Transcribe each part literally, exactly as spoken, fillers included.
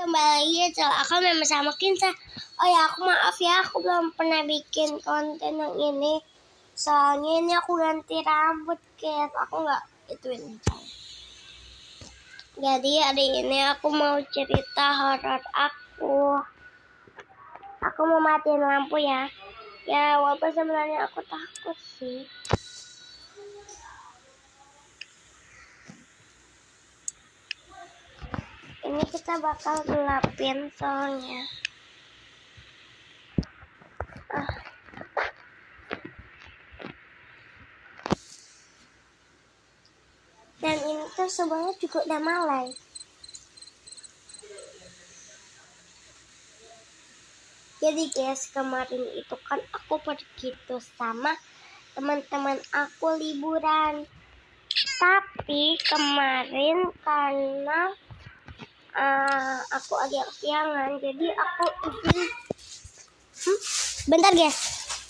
kembali lagi channel aku memang sama Kinsa. Oh ya, aku maaf ya, aku belum pernah bikin konten yang ini. Soalnya ini aku ganti rambut, guys. Aku nggak ituin. Jadi hari ini aku mau cerita horor aku. Aku mau matiin lampu ya. Ya, walaupun sebenarnya aku takut sih. Ini kita bakal gelapin soalnya. Ah. Dan ini tuh sebenarnya juga udah malam. Jadi guys, kemarin itu kan aku pergi tuh sama teman-teman aku liburan. Tapi kemarin karena uh, aku agak kesiangan, jadi aku izin. Hmm? Bentar guys.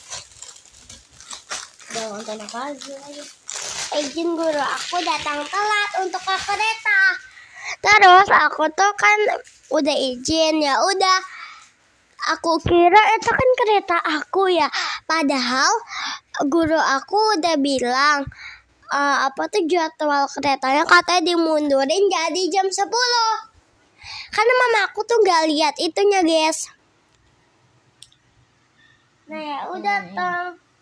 Udah nonton apa lagi? Izin guru aku datang telat untuk ke kereta. Terus aku tuh kan udah izin, ya udah. Aku kira itu kan kereta aku ya. Padahal guru aku udah bilang uh, apa tuh jadwal keretanya katanya dimundurin jadi jam sepuluh. Karena mama aku tuh nggak lihat itunya guys. Nah ya udah tuh.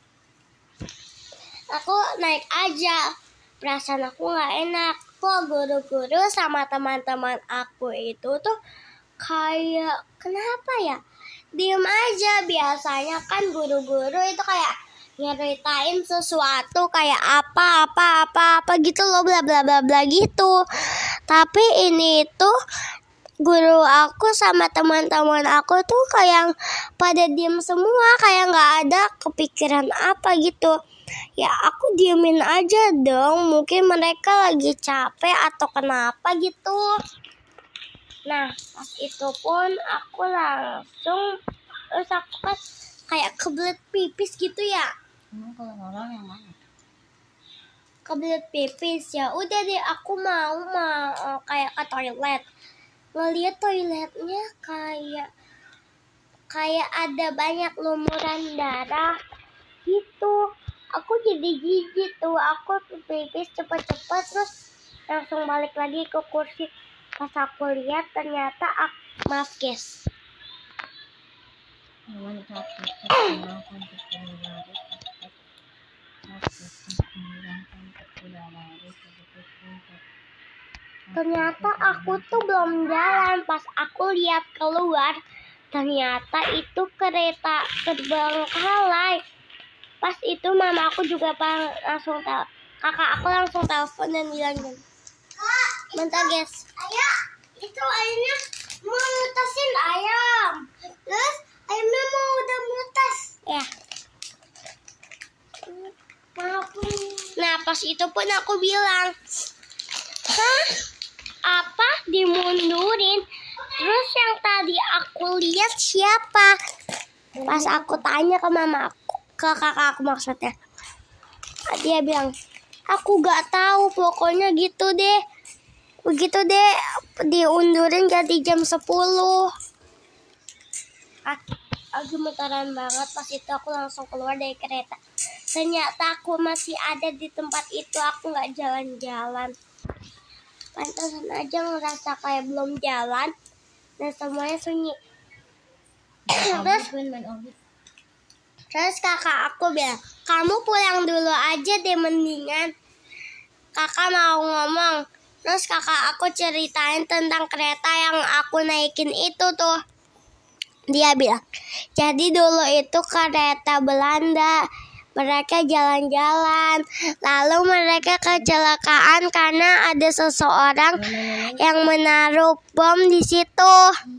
Aku naik aja. Perasaan aku nggak enak. Kok guru-guru sama teman-teman aku itu tuh kayak kenapa ya? Diem aja. Biasanya kan guru-guru itu kayak nyeritain sesuatu kayak apa apa apa apa gitu loh, bla bla bla bla gitu. Tapi ini tuh guru aku sama teman-teman aku tuh kayak pada diem semua, kayak nggak ada kepikiran apa gitu. Ya aku diemin aja dong, mungkin mereka lagi capek atau kenapa gitu. Nah pas itu pun aku langsung terus aku kan kayak kebelet pipis gitu ya. Emang kalau orang yang mana? Kebelet pipis ya. Udah deh aku mau mau kayak ke toilet. Ngeliat toiletnya kayak kayak ada banyak lumuran darah gitu. Aku jadi jijik tuh. Aku pipis cepet-cepet terus langsung balik lagi ke kursi. Pas aku lihat ternyata aku, maaf guys. Ternyata aku tuh belum jalan. Pas aku lihat keluar, ternyata itu kereta terbengkalai. Pas itu mama aku juga langsung tel, kakak aku langsung telepon dan bilang, bentar guys, ayah itu ayamnya mau mutasin ayam, terus ayamnya mau udah mutas ya. Nah pas itu pun aku bilang, hah? Apa dimundurin? Terus yang tadi aku lihat siapa? Pas aku tanya ke mama aku, ke kakak aku maksudnya, dia bilang, aku gak tahu, pokoknya gitu deh. Begitu deh, diundurin jadi jam sepuluh. Aku gemetaran banget. Pas itu aku langsung keluar dari kereta. Ternyata aku masih ada di tempat itu. Aku gak jalan-jalan. Pantasan aja ngerasa kayak belum jalan. Dan semuanya sunyi. Terus, terus kakak aku bilang, kamu pulang dulu aja deh mendingan. Kakak mau ngomong. Terus kakak aku ceritain tentang kereta yang aku naikin itu tuh. Dia bilang, jadi dulu itu kereta Belanda. Mereka jalan-jalan. Lalu mereka kecelakaan karena ada seseorang yang menaruh bom di situ.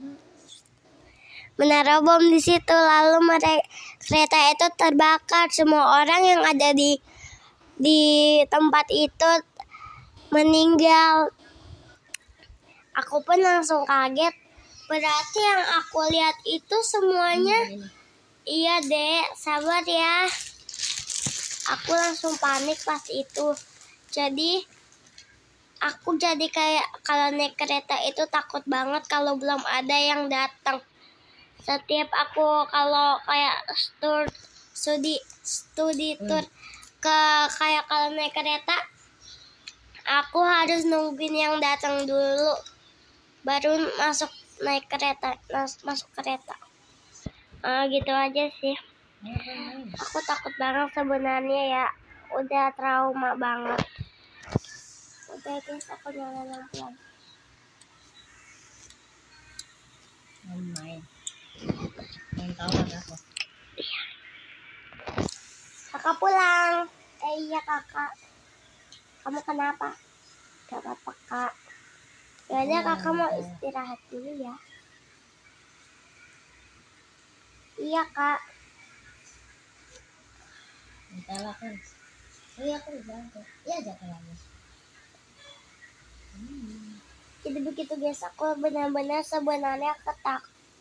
Menaruh bom di situ. Lalu mereka, kereta itu terbakar. Semua orang yang ada di di tempat itu meninggal. Aku pun langsung kaget. Berarti yang aku lihat itu semuanya. Hmm. Iya dek, sabar ya. Aku langsung panik pas itu. Jadi aku jadi kayak kalau naik kereta itu takut banget kalau belum ada yang datang. Setiap aku kalau kayak tour studi studi tour ke kayak kalau naik kereta, aku harus nungguin yang datang dulu baru masuk naik kereta mas- masuk kereta. Ah, gitu aja sih. Aku takut banget sebenarnya ya, udah trauma banget. Udah guys, aku nyalain lampu lagi. Main. Main tahu aku. Kakak pulang. Eh iya kakak. Kamu kenapa? Gak apa-apa kak. Yaudah kakak mau istirahat dulu ya. Iya kak. Minta lah kan. Oh iya aku udah tuh. Iya aja lagi. Hmm. Jadi begitu guys, aku benar-benar sebenarnya ketak.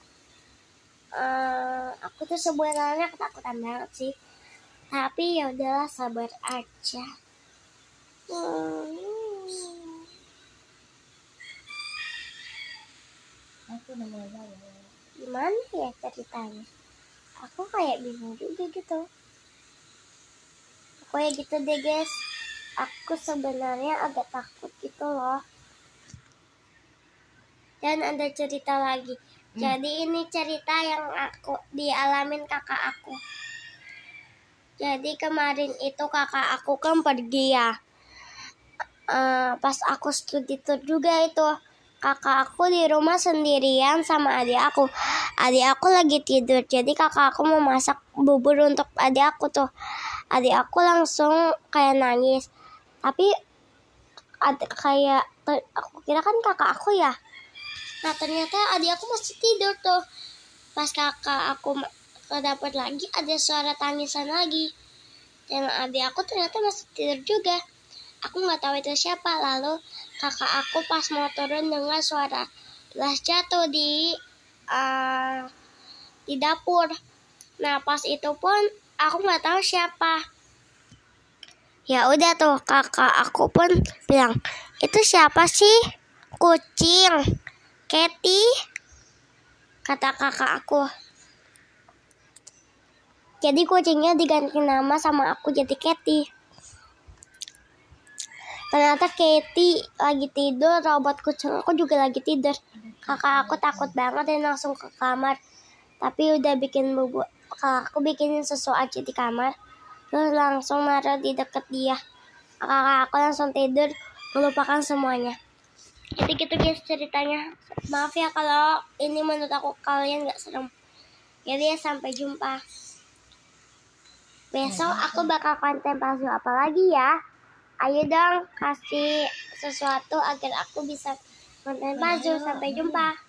Uh, aku tuh sebenarnya ketakutan banget sih. Tapi ya udahlah, sabar aja. Hmm. Aku udah mulai balik. Gimana ya ceritanya? Aku kayak bingung juga gitu. Pokoknya gitu deh guys. Aku sebenarnya agak takut gitu loh. Dan ada cerita lagi. Hmm. Jadi ini cerita yang aku dialamin kakak aku. Jadi kemarin itu kakak aku kan pergi ya. Uh, pas aku studi tour juga itu. Kakak aku di rumah sendirian sama adik aku. Adik aku lagi tidur. Jadi kakak aku mau masak bubur untuk adik aku tuh. Adik aku langsung kayak nangis. Tapi adik kayak aku kira kan kakak aku ya. Nah ternyata adik aku masih tidur tuh. Pas kakak aku ke dapur lagi ada suara tangisan lagi. Dan adik aku ternyata masih tidur juga. Aku nggak tahu itu siapa. Lalu kakak aku pas mau turun dengar suara gelas jatuh di uh, di dapur. Nah pas itu pun aku nggak tahu siapa. Ya udah tuh kakak aku pun bilang, itu siapa sih? Kucing. Katy, kata kakak aku. Jadi kucingnya diganti nama sama aku jadi Katy. Ternyata Katy lagi tidur, robot kucing aku juga lagi tidur. Kakak aku takut banget dan langsung ke kamar. Tapi udah bikin bubuk, kakak aku bikinin susu aja di kamar. Terus langsung naruh di deket dia. Kakak aku langsung tidur, melupakan semuanya. Jadi gitu guys ceritanya. Maaf ya kalau ini menurut aku kalian gak serem. Jadi sampai jumpa. Besok aku bakal konten palsu apa lagi ya. Ayo dong kasih sesuatu agar aku bisa konten palsu. Sampai jumpa.